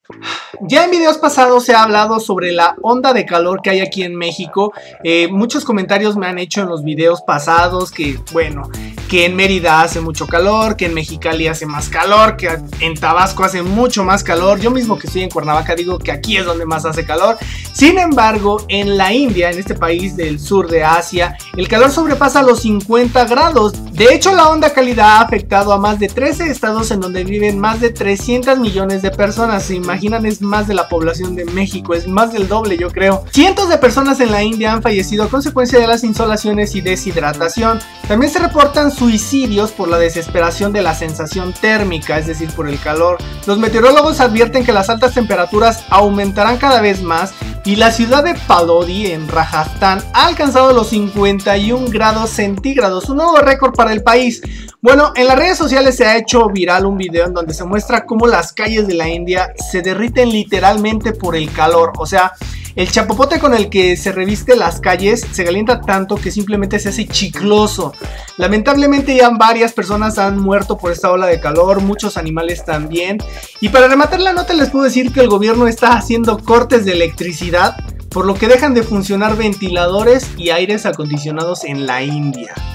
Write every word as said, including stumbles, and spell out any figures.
Ya en videos pasados se ha hablado sobre la onda de calor que hay aquí en México. Eh, muchos comentarios me han hecho en los videos pasados que, bueno, que en Mérida hace mucho calor, que en Mexicali hace más calor, que en Tabasco hace mucho más calor. Yo mismo que estoy en Cuernavaca digo que aquí es donde más hace calor. Sin embargo, en la India, en este país del sur de Asia, el calor sobrepasa los cincuenta grados. De hecho, la onda cálida ha afectado a más de trece estados en donde viven más de trescientos millones de personas. Se imaginan, es más de la población de México, es más del doble, yo creo. Cientos de personas en la India han fallecido a consecuencia de las insolaciones y deshidratación. También se reportan suicidios por la desesperación de la sensación térmica, es decir, por el calor. Los meteorólogos advierten que las altas temperaturas aumentarán cada vez más y la ciudad de Palodi en Rajasthan ha alcanzado los cincuenta y un grados centígrados, un nuevo récord para el país. Bueno, en las redes sociales se ha hecho viral un video en donde se muestra cómo las calles de la India se derriten literalmente por el calor. O sea, el chapopote con el que se reviste las calles se calienta tanto que simplemente se hace chicloso. Lamentablemente ya varias personas han muerto por esta ola de calor, muchos animales también. Y para rematar la nota les puedo decir que el gobierno está haciendo cortes de electricidad, por lo que dejan de funcionar ventiladores y aires acondicionados en la India.